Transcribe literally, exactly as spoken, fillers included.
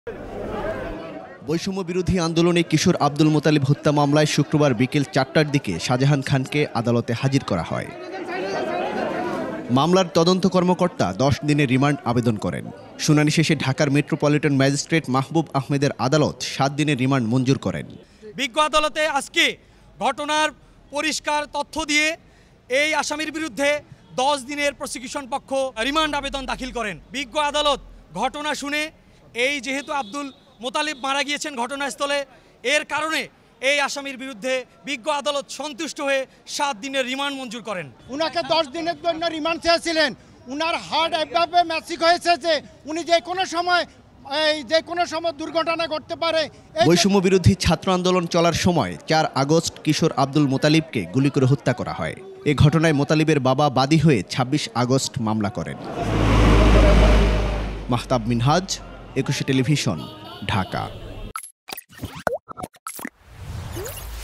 বৈষম্য বিরোধী আন্দোলনে কিশোর আব্দুল মোতালিব হত্যা মামলায় শুক্রবার বিকেল চারটার দিকে শাহজাহান খানকে আদালতে হাজির করা হয়। মামলার তদন্ত কর্মকর্তা দশ দিনের রিমান্ড আবেদন করেন। শুনানি শেষে ঢাকার মেট্রোপলিটন ম্যাজিস্ট্রেট মাহবুব আহমেদের আদালত সাত দিনের রিমান্ড মঞ্জুর করেন। বিজ্ঞ আদালতে আজকে ঘটনার পরিষ্কার তথ্য দিয়ে এই আসামির বিরুদ্ধে দশ দিনের প্রসিকিউশন পক্ষ রিমান্ড আবেদন দাখিল করেন। বিজ্ঞ আদালত ঘটনা শুনে এই যেহেতু আব্দুল মোতালিব মারা গিয়েছেন ঘটনাস্থলে, এর কারণে এই আসামির বিরুদ্ধে বিজ্ঞ আদালত সন্তুষ্ট হয়ে সাত দিনের রিমান্ড মঞ্জুর করেন। উনাকে দশ দিনের জন্য রিমান্ড চেয়েছিলেন। উনার হার্ট এভাবে ম্যাসিক হয়েছে যে উনি যে কোনো সময় এই যে কোনো সময় দুর্ঘটনা ঘটতে পারে। বৈষম্য বিরোধী ছাত্র আন্দোলন চলার সময় চার আগস্ট কিশোর আব্দুল মোতালিবকে গুলি করে হত্যা করা হয়। এ ঘটনায় মোতালিবের বাবা বাদী হয়ে ছাব্বিশ আগস্ট মামলা করেন। মাহতাব মিনহাজ, একুশে টেলিভিশন, ঢাকা।